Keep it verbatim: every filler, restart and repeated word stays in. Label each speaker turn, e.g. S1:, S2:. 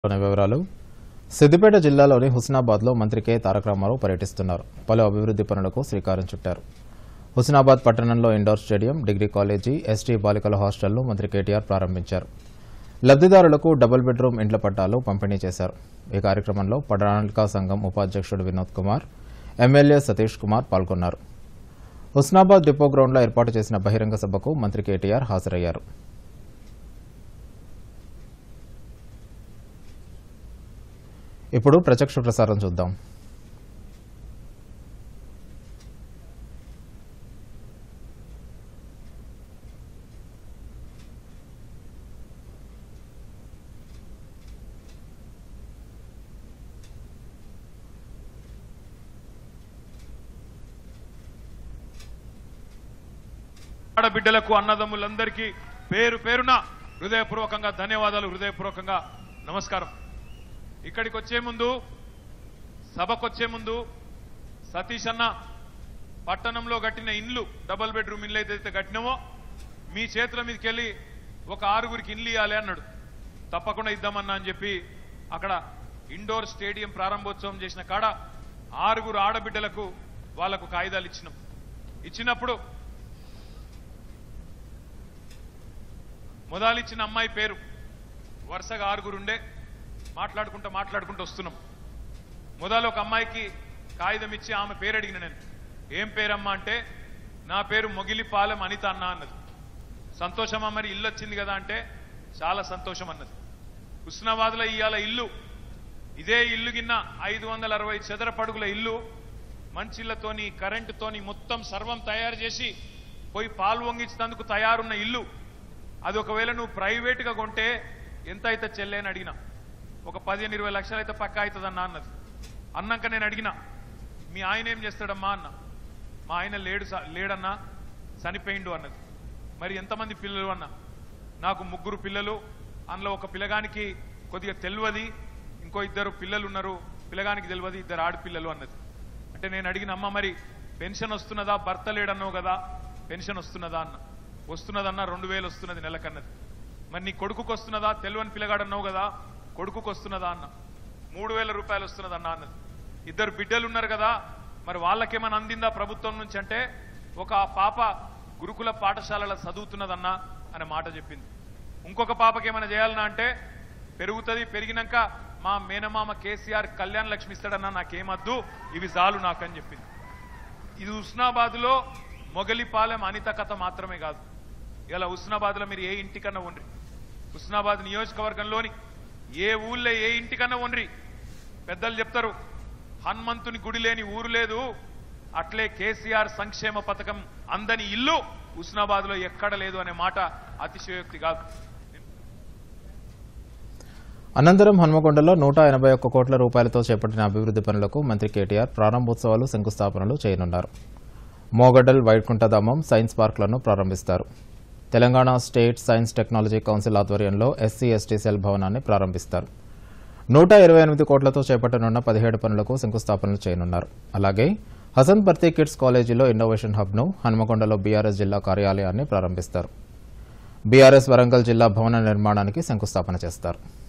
S1: వివరాలు సిద్దిపేట జిల్లాలోని హుస్నాబాద్లో మంత్రి కె తారక రామారావు పర్యటిస్తున్నారు. పలు అభివృద్ధి పనులకు శ్రీకారం చుట్టారు. హుస్నాబాద్ పట్టణంలో indoor stadium, degree college, ST బాలికల హాస్టల్ను మంత్రి కేటీఆర్ ప్రారంభించారు. లబ్దిదారులకు డబుల్ బెడ్రూమ్ ఇండ్ల పట్టాలు పంపిణీ చేశారు. ఈ కార్యక్రమంలో ప్రణాళికా సంఘం ఉపాధ్యక్షుడు వినోద్ కుమార్, ఎమ్మెల్యే సతీష్ కుమార్ పాల్గొన్నారు. హుస్నాబాద్ డిపో గ్రౌండ్లో ఏర్పాటు చేసిన బహిరంగ సభకు మంత్రి కేటీఆర్ హాజరయ్యారు. ఇప్పుడు ప్రత్యక్ష ప్రసారం చూద్దాం.
S2: ఆడబిడ్డలకు అన్నదమ్ములందరికీ పేరు పేరున హృదయపూర్వకంగా ధన్యవాదాలు, హృదయపూర్వకంగా నమస్కారం. ఇక్కడికి వచ్చే ముందు, సభకొచ్చే ముందు సతీష్ అన్న పట్టణంలో కట్టిన ఇండ్లు, డబుల్ బెడ్రూమ్ ఇల్లు ఏదైతే కట్టినామో మీ చేతుల మీదకి వెళ్ళి ఒక ఆరుగురికి ఇండ్లు ఇవ్వాలి అన్నాడు. తప్పకుండా ఇద్దామన్నా అని చెప్పి అక్కడ ఇండోర్ స్టేడియం ప్రారంభోత్సవం చేసిన కాడ ఆరుగురు ఆడబిడ్డలకు వాళ్లకు కాగితాలు ఇచ్చినాం. ఇచ్చినప్పుడు మొదలిచ్చిన అమ్మాయి పేరు వరుసగా ఆరుగురుండే మాట్లాడుకుంటూ మాట్లాడుకుంటూ వస్తున్నాం. మొదలు ఒక అమ్మాయికి కాగితం ఇచ్చి ఆమె పేరు అడిగిన నేను, ఏం పేరమ్మా అంటే నా పేరు మొగిలిపాలెం అనిత అన్న అన్నది. సంతోషమా మరి ఇల్లు వచ్చింది కదా అంటే చాలా సంతోషం అన్నది. హుస్నాబాద్లో ఇవాళ ఇల్లు, ఇదే ఇల్లు గిన్న ఐదు వందల అరవై చదరపడుగుల ఇల్లు మంచిళ్లతోని కరెంటుతోని మొత్తం సర్వం తయారు చేసి పోయి పాలు వంగించినందుకు తయారున్న ఇల్లు. అది ఒకవేళ నువ్వు ప్రైవేటుగా కొంటే ఎంత అయితే చెల్లేని అడిగినా, ఒక పదిహేను ఇరవై లక్షలు అయితే పక్కా అవుతుందన్నా అన్నది. అన్నాక నేను అడిగినా, మీ ఆయన ఏం చేస్తాడమ్మా అన్న. మా ఆయన లేడు లేడన్నా చనిపోయిండు అన్నది. మరి ఎంతమంది పిల్లలు అన్న. నాకు ముగ్గురు పిల్లలు, అందులో ఒక పిల్లగానికి కొద్దిగా తెలియదు, ఇంకో ఇద్దరు పిల్లలు ఉన్నారు, పిల్లగానికి తెలియదు, ఇద్దరు ఆడపిల్లలు అన్నది. అంటే నేను అడిగిన, అమ్మ మరి పెన్షన్ వస్తున్నదా, భర్త లేడన్నావు కదా, పెన్షన్ వస్తున్నదా అన్న. వస్తున్నదన్నా, రెండు వేలు వస్తున్నది నెలకన్నది. మరి నీ కొడుకుకు వస్తున్నదా, తెలియని పిల్లగాడన్నావు కదా, కొడుకుకు వస్తున్నదా అన్న. మూడు వేల రూపాయలు వస్తున్నదన్నా అన్నది. ఇద్దరు బిడ్డలు ఉన్నారు కదా, మరి వాళ్ళకేమైనా అందిందా ప్రభుత్వం నుంచి అంటే, ఒక పాప గురుకుల పాఠశాలలో చదువుతున్నదన్నా అనే మాట చెప్పింది. ఇంకొక పాపకి ఏమైనా చేయాలన్నా అంటే పెరుగుతుంది, పెరిగినాక మా మేనమామ కేసీఆర్ కళ్యాణ లక్ష్మి ఇస్తాడన్నా, నాకేమద్దు, ఇవి చాలు నాకని చెప్పింది. ఇది హుస్నాబాద్లో మొగలిపాలెం అనిత కథ మాత్రమే కాదు. ఇలా హుస్నాబాద్లో మీరు ఏ ఇంటికన్నా ఉండ్రి, హుస్నాబాద్ నియోజకవర్గంలోని ఏ ఊళ్ళో ఏ ఇంటికన్నా ఉండ్రి, పెద్దలు చెప్తారు హనుమంతుని గుడి లేని ఊరు లేదు, అట్లే కేసీఆర్ సంక్షేమ పథకం అందని ఇల్లు హుస్నాబాద్ లో ఎక్కడ లేదు అనే మాట అతిశయోక్తి కాదు.
S1: అనంతరం హన్మకొండలో నూట ఎనభై ఒక్క కోట్ల రూపాయలతో చేపట్టిన అభివృద్ధి పనులకు మంత్రి కేటీఆర్ ప్రారంభోత్సవాలు, శంకుస్థాపనలు చేయనున్నారు. మోగడల్, వైకుంఠధామం, సైన్స్ పార్కులను ప్రారంభిస్తారు. Telangana state science technology council ఆధ్వర్యంలో ఎస్సీ ఎస్టీ సెల్ భవనాన్ని ప్రారంభిస్తారు. నూట ఇరవై ఎనిమిది కోట్లతో చేపట్టనున్న పదిహేడు పనులకు శంకుస్థాపనలు చేయనున్నారు. అలాగే హసన్పర్తి కిడ్స్ కాలేజీలో ఇన్నోవేషన్ హబ్ను, హన్మకొండలో బీఆర్ఎస్ జిల్లా కార్యాలయాన్ని ప్రారంభిస్తారు. బీఆర్ఎస్ వరంగల్ జిల్లా భవన నిర్మాణానికి శంకుస్థాపన చేస్తారు.